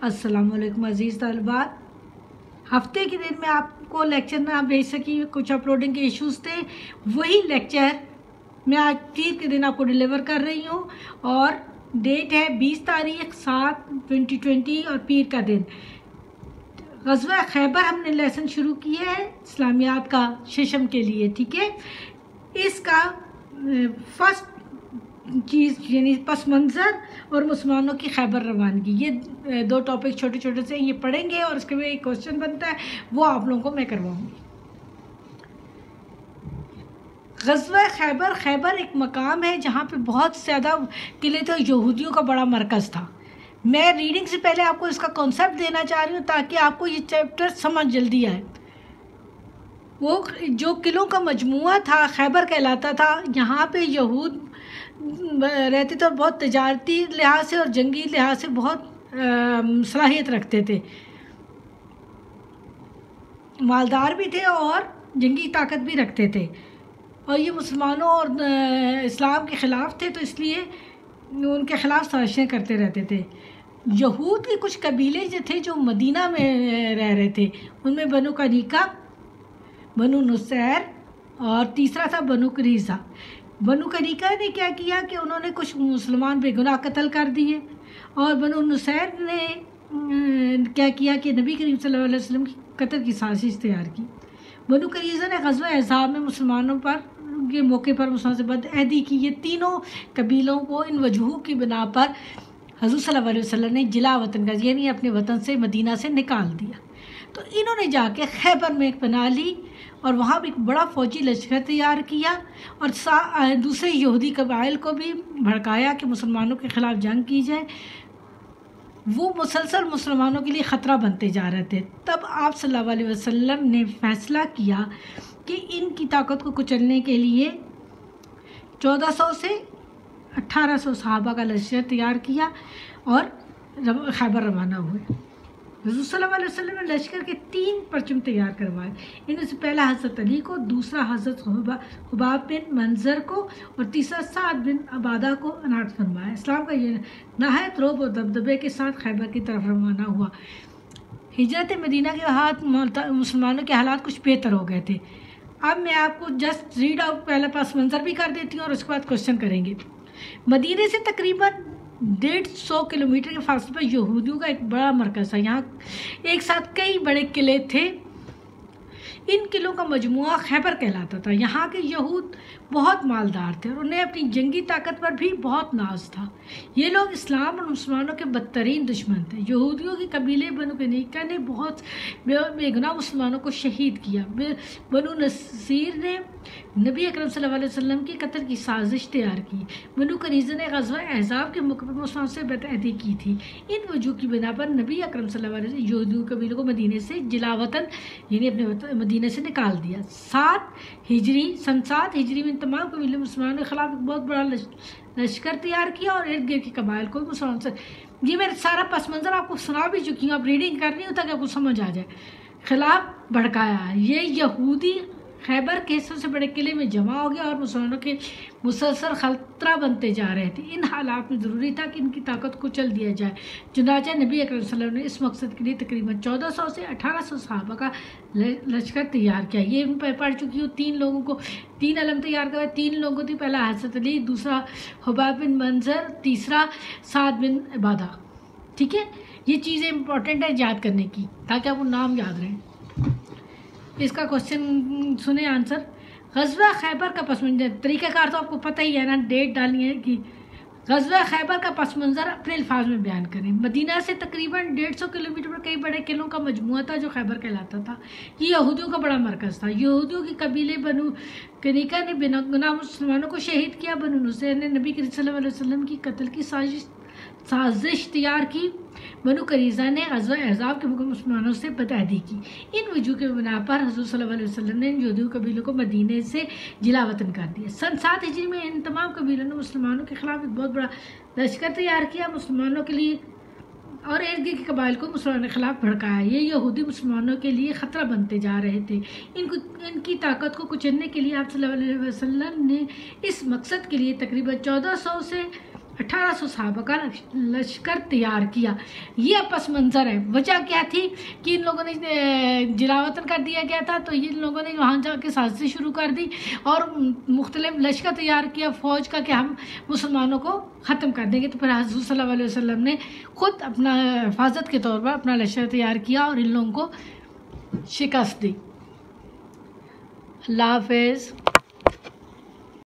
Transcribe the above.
السلام علیکم عزیز طالبات، ہفتے کے دن میں آپ کو لیکچر نہ بھیج سکی، کچھ اپلوڈنگ کے ایشوز تھے، وہی لیکچر میں آج پیر کے دن آپ کو ڈیلیور کر رہی ہوں، اور ڈیٹ ہے 20 تاریخ 7/2020 اور پیر کا دن۔ غزوہ خیبر ہم نے لیسن شروع کیا ہے اسلامیات کا ششم کے لیے، ٹھیک ہے۔ اس کا فرسٹ چیز یعنی پس منظر اور مسلمانوں کی خیبر روانگی، یہ دو ٹاپک چھوٹے چھوٹے سے یہ پڑھیں گے، اور اس کے بعد ایک کوشچن بنتا ہے وہ آپ لوگوں کو میں کرواؤں گی۔ غزوہ خیبر ایک مقام ہے جہاں پہ بہت زیادہ قلعے تھے، یہودیوں کا بڑا مرکز تھا۔ میں ریڈنگ سے پہلے آپ کو اس کا کانسیپٹ دینا چاہ رہی ہوں تاکہ آپ کو یہ چیپٹر سمجھ جلدی آئے۔ وہ جو قلعوں کا مجموعہ تھا خیبر کہلاتا تھا، یہاں پہ یہود رہتے تھے اور بہت تجارتی لحاظ سے اور جنگی لحاظ سے بہت صلاحیت رکھتے تھے، مالدار بھی تھے اور جنگی طاقت بھی رکھتے تھے، اور یہ مسلمانوں اور اسلام کے خلاف تھے، تو اس لیے ان کے خلاف سازشیں کرتے رہتے تھے۔ یہود کے کچھ قبیلے جو تھے جو مدینہ میں رہ رہے تھے، ان میں بنو قنیقہ، بنو نصیر اور تیسرا تھا بنو قریظہ۔ بنو قنیقہ نے کیا کیا کہ انہوں نے کچھ مسلمان بے گناہ قتل کر دیے، اور بنو نصیر نے کیا کیا کہ نبی کریم صلی اللہ علیہ وسلم کی قتل کی سازش تیار کی۔ بنو قریظہ نے غزوہ احزاب میں مسلمانوں پر کے موقع پر مسلمانوں سے بدعہدی کی۔ یہ تینوں قبیلوں کو ان وجوہوں کی بنا پر حضور صلی اللہ علیہ وسلم نے جلا وطن کا یعنی اپنے وطن سے مدینہ سے نکال دیا۔ تو انہوں نے جا کے خیبر میں ایک بنا لی اور وہاں بھی ایک بڑا فوجی لشکر تیار کیا، اور دوسرے یہودی قبائل کو بھی بھڑکایا کہ مسلمانوں کے خلاف جنگ کی جائے۔ وہ مسلسل مسلمانوں کے لیے خطرہ بنتے جا رہے تھے۔ تب آپ صلی اللہ علیہ وسلم نے فیصلہ کیا کہ ان کی طاقت کو کچلنے کے لیے 1400 سے 1800 صحابہ کا لشکر تیار کیا اور خیبر روانہ ہوئے۔ حضور صلی اللہ علیہ وسلم نے لشکر کے 3 پرچم تیار کروائے۔ ان میں سے پہلا حضرت علی کو، دوسرا حضرت حباب بن منظر کو، اور تیسرا سعد بن عبادہ کو عنایت فرمایا۔ اسلام کا یہ نہایت رعب و دبدبے کے ساتھ خیبر کی طرف روانہ ہوا۔ ہجرت مدینہ کے بعد مسلمانوں کے حالات کچھ بہتر ہو گئے تھے۔ اب میں آپ کو جسٹ ریڈ آؤٹ پہلا پس منظر بھی کر دیتی ہوں اور اس کے بعد کوشچن کریں گے۔ مدینہ سے تقریباً 150 کلومیٹر کے فاصلے پر یہودیوں کا ایک بڑا مرکز تھا۔ یہاں ایک ساتھ کئی بڑے قلعے تھے۔ ان قلعوں کا مجموعہ خیبر کہلاتا تھا۔ یہاں کے یہود بہت مالدار تھے اور انہیں اپنی جنگی طاقت پر بھی بہت ناز تھا۔ یہ لوگ اسلام اور مسلمانوں کے بدترین دشمن تھے۔ یہودیوں کے قبیلے بنو قنیقہ نے بہت بے گناہ مسلمانوں کو شہید کیا۔ بنو نصیر نے نبی اکرم صلی اللہ علیہ وسلم کی قتل کی سازش تیار کی۔ بنو قریظہ نے غزوہ احزاب کے موقع پر مسلمانوں سے بدعہدی کی تھی۔ ان وجوہ کی بنا پر نبی اکرم صلی اللہ علیہ وسلم یہودیوں قبیلوں کو مدینے سے جلا وطن یعنی اپنے مدینے سے نکال دیا۔ 7 ہجری میں تمام قبیلے مسلمانوں کے خلاف ایک بہت بڑا لشکر تیار کیا اور ارد گرد کے قبائل کو مسلمانوں سے، یہ میں سارا پس منظر آپ کو سنا بھی چکی ہوں، آپ ریڈنگ کرنی ہو تاکہ آپ کو سمجھ آ جائے، خلاف بھڑکایا۔ یہ یہودی خیبر کے سب سے بڑے قلعے میں جمع ہو گیا اور مسلمانوں کے مسلسل خطرہ بنتے جا رہے تھے۔ ان حالات میں ضروری تھا کہ ان کی طاقت کو چل دیا جائے، چنانچہ نبی اکرم صلی اللہ علیہ وسلم نے اس مقصد کے لیے تقریباً 1400 سے 1800 صحابہ کا لشکر تیار کیا۔ یہ میں پڑھ چکی ہوں، 3 لوگوں کو 3 علم تیار کروائے، 3 لوگوں تھی، پہلا حضرت علی، دوسرا حباب بن منظر، تیسرا سعد بن عبادہ، ٹھیک ہے۔ یہ چیزیں امپورٹنٹ ہے یاد کرنے کی تاکہ آپ کو نام یاد رہیں۔ اس کا کوشچن سنیں آنسر۔ غزوہ خیبر کا پس منظر، طریقہ کار تو آپ کو پتہ ہی ہے نا، ڈیٹ ڈالنی ہے کہ غزوہ خیبر کا پس منظر اپنے الفاظ میں بیان کریں۔ مدینہ سے تقریباً 150 کلومیٹر پر کئی بڑے قلعوں کا مجموعہ تھا جو خیبر کہلاتا تھا۔ یہ یہودیوں کا بڑا مرکز تھا۔ یہودیوں کے قبیلے بنو قنیقہ نے بنا گناہ مسلمانوں کو شہید کیا۔ بنو نصیر نے نبی کریم صلی اللہ علیہ وسلم کی قتل کی سازش تیار کی۔ بنو قریظہ نے غزوہ احزاب کے موقع مسلمانوں سے بدعہدی کی۔ ان وجوہ کے بنا پر حضور صلی اللہ علیہ وسلم نے یہودی قبیلوں کو مدینے سے جلا وطن کر دیا۔ 7 ہجری میں ان تمام قبیلوں نے مسلمانوں کے خلاف ایک بہت بڑا لشکر تیار کیا، مسلمانوں کے لیے اور ارد گرد کے قبائل کو مسلمانوں کے خلاف بھڑکایا۔ یہ یہودی مسلمانوں کے لیے خطرہ بنتے جا رہے تھے۔ ان کی طاقت کو کچلنے کے لیے آپ صلی اللہ علیہ وسلم نے اس مقصد کے لیے تقریباً 1400 سے 1800 صحابہ کا لشکر تیار کیا. یہ پس منظر ہے. وجہ کیا تھی کہ ان لوگوں نے جلاوطن کر دیا گیا تھا، تو ان لوگوں نے وہاں جا کے سازشیں شروع کر دی اور مختلف لشکر تیار کیا فوج کا کہ ہم مسلمانوں کو ختم کر دیں گے. تو پھر حضور صلی اللہ علیہ وسلم نے خود اپنا حفاظت کے طور پر اپنا لشکر تیار کیا اور ان لوگوں کو شکست دی. اللہ حافظ.